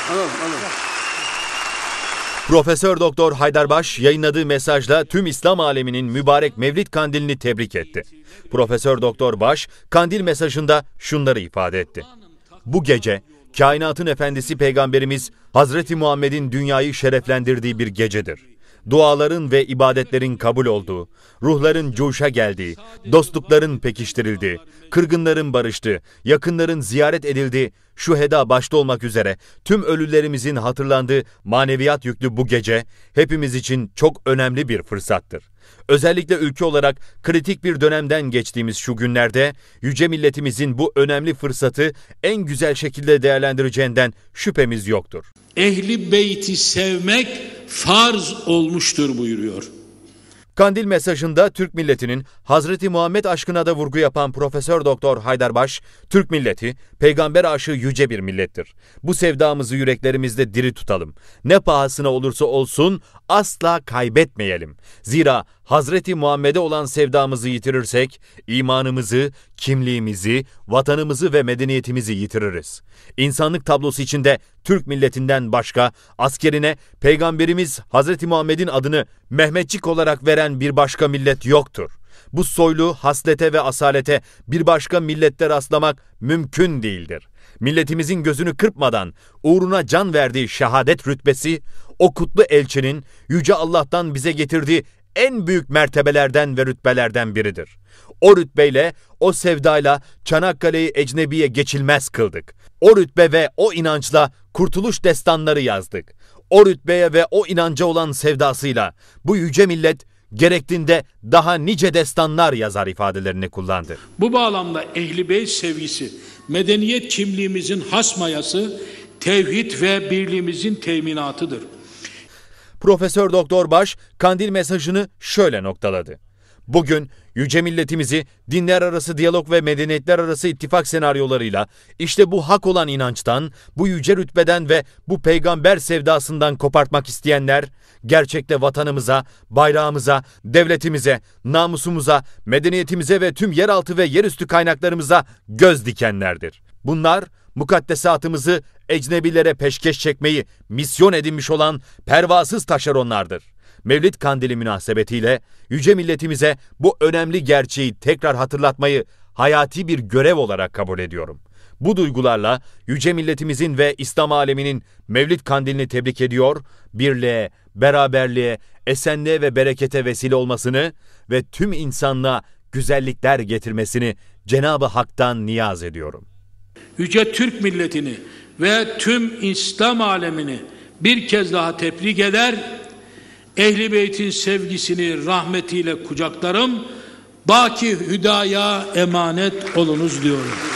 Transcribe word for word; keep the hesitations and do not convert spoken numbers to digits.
Alalım, alalım. Profesör Doktor Haydarbaş yayınladığı mesajla tüm İslam aleminin mübarek Mevlid Kandilini tebrik etti. Profesör Doktor Baş, kandil mesajında şunları ifade etti. Bu gece, kainatın efendisi Peygamberimiz Hazreti Muhammed'in dünyayı şereflendirdiği bir gecedir. Duaların ve ibadetlerin kabul olduğu, ruhların coşa geldiği, dostlukların pekiştirildiği, kırgınların barıştığı, yakınların ziyaret edildiği, şuheda başta olmak üzere tüm ölülerimizin hatırlandığı maneviyat yüklü bu gece hepimiz için çok önemli bir fırsattır. Özellikle ülke olarak kritik bir dönemden geçtiğimiz şu günlerde yüce milletimizin bu önemli fırsatı en güzel şekilde değerlendireceğinden şüphemiz yoktur. Ehli beyti sevmek farz olmuştur buyuruyor. Kandil mesajında Türk milletinin Hazreti Muhammed aşkına da vurgu yapan Profesör Doktor Haydarbaş, Türk milleti peygamber aşığı yüce bir millettir. Bu sevdamızı yüreklerimizde diri tutalım. Ne pahasına olursa olsun asla kaybetmeyelim. Zira Hazreti Muhammed'e olan sevdamızı yitirirsek imanımızı, kimliğimizi, vatanımızı ve medeniyetimizi yitiririz. İnsanlık tablosu içinde Türk milletinden başka askerine Peygamberimiz Hazreti Muhammed'in adını Mehmetçik olarak veren bir başka millet yoktur. Bu soylu haslete ve asalete bir başka millette rastlamak mümkün değildir. Milletimizin gözünü kırpmadan uğruna can verdiği şehadet rütbesi, o kutlu elçinin Yüce Allah'tan bize getirdiği en büyük mertebelerden ve rütbelerden biridir. O rütbeyle, o sevdayla Çanakkale'yi ecnebiye geçilmez kıldık. O rütbe ve o inançla kurtuluş destanları yazdık. O rütbeye ve o inanca olan sevdasıyla bu yüce millet gerektiğinde daha nice destanlar yazar ifadelerini kullandı. Bu bağlamda Ehl-i Beyt sevgisi, medeniyet kimliğimizin has mayası, tevhid ve birliğimizin teminatıdır. Profesör Doktor Baş, kandil mesajını şöyle noktaladı. Bugün yüce milletimizi dinler arası diyalog ve medeniyetler arası ittifak senaryolarıyla işte bu hak olan inançtan, bu yüce rütbeden ve bu peygamber sevdasından kopartmak isteyenler, gerçekte vatanımıza, bayrağımıza, devletimize, namusumuza, medeniyetimize ve tüm yeraltı ve yerüstü kaynaklarımıza göz dikenlerdir. Bunlar, mukaddesatımızı ecnebilere peşkeş çekmeyi misyon edinmiş olan pervasız taşeronlardır. Mevlid Kandili münasebetiyle yüce milletimize bu önemli gerçeği tekrar hatırlatmayı hayati bir görev olarak kabul ediyorum. Bu duygularla yüce milletimizin ve İslam aleminin Mevlid Kandilini tebrik ediyor, birliğe, beraberliğe, esenliğe ve berekete vesile olmasını ve tüm insanlığa güzellikler getirmesini Cenab-ı Hak'tan niyaz ediyorum. Yüce Türk milletini ve tüm İslam alemini bir kez daha tebrik eder, Ehl-i Beyt'in sevgisini rahmetiyle kucaklarım, baki hüdaya emanet olunuz diyorum.